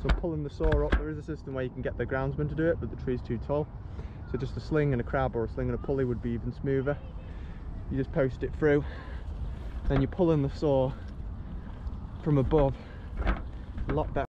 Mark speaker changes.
Speaker 1: So pulling the saw up, there is a system where you can get the groundsman to do it, but the tree's too tall. So just a sling and a crab or a sling and a pulley would be even smoother. You just post it through, then you're pulling the saw from above a lot better.